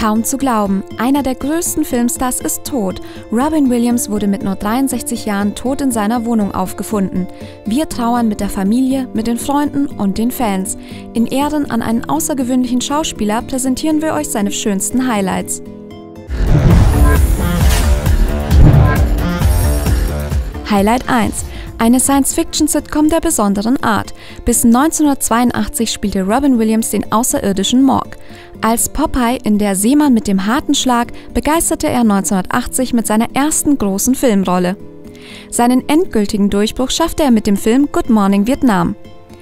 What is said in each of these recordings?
Kaum zu glauben, einer der größten Filmstars ist tot. Robin Williams wurde mit nur 63 Jahren tot in seiner Wohnung aufgefunden. Wir trauern mit der Familie, mit den Freunden und den Fans. In Ehren an einen außergewöhnlichen Schauspieler präsentieren wir euch seine schönsten Highlights. Highlight 1. Eine Science-Fiction-Sitcom der besonderen Art. Bis 1982 spielte Robin Williams den außerirdischen Mork. Als Popeye in Der Seemann mit dem harten Schlag begeisterte er 1980 mit seiner ersten großen Filmrolle. Seinen endgültigen Durchbruch schaffte er mit dem Film Good Morning Vietnam.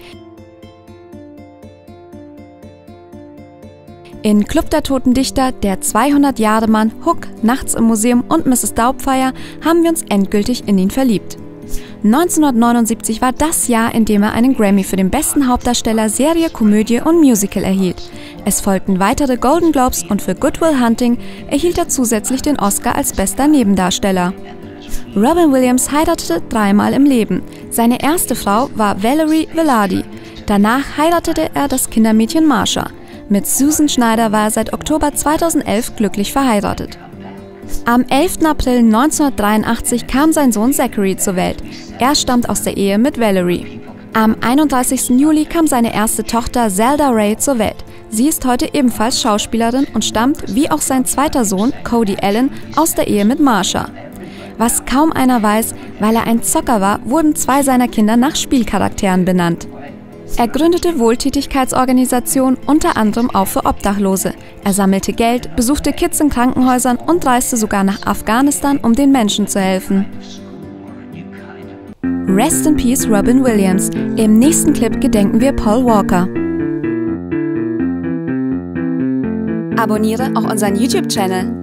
In Club der Toten Dichter, Der 200-Jahre-Mann, Hook, Nachts im Museum und Mrs. Doubtfire haben wir uns endgültig in ihn verliebt. 1979 war das Jahr, in dem er einen Grammy für den besten Hauptdarsteller Serie, Komödie und Musical erhielt. Es folgten weitere Golden Globes und für Good Will Hunting erhielt er zusätzlich den Oscar als bester Nebendarsteller. Robin Williams heiratete dreimal im Leben. Seine erste Frau war Valerie Velarde. Danach heiratete er das Kindermädchen Marsha. Mit Susan Schneider war er seit Oktober 2011 glücklich verheiratet. Am 11. April 1983 kam sein Sohn Zachary zur Welt. Er stammt aus der Ehe mit Valerie. Am 31. Juli kam seine erste Tochter Zelda Ray zur Welt. Sie ist heute ebenfalls Schauspielerin und stammt, wie auch sein zweiter Sohn, Cody Allen, aus der Ehe mit Marsha. Was kaum einer weiß, weil er ein Zocker war, wurden zwei seiner Kinder nach Spielcharakteren benannt. Er gründete Wohltätigkeitsorganisationen, unter anderem auch für Obdachlose. Er sammelte Geld, besuchte Kids in Krankenhäusern und reiste sogar nach Afghanistan, um den Menschen zu helfen. Rest in Peace Robin Williams. Im nächsten Clip gedenken wir Paul Walker. Abonniere auch unseren YouTube-Channel.